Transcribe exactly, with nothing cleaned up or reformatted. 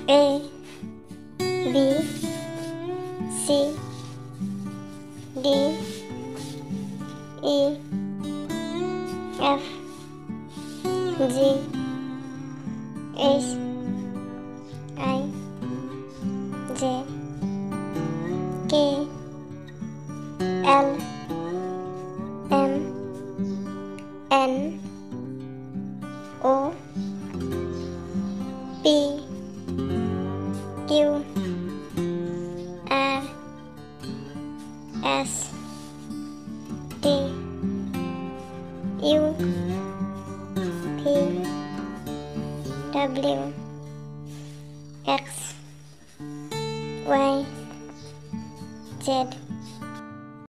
A B C D E F G H I J K L M N O P Q R S T U V W X Y Z.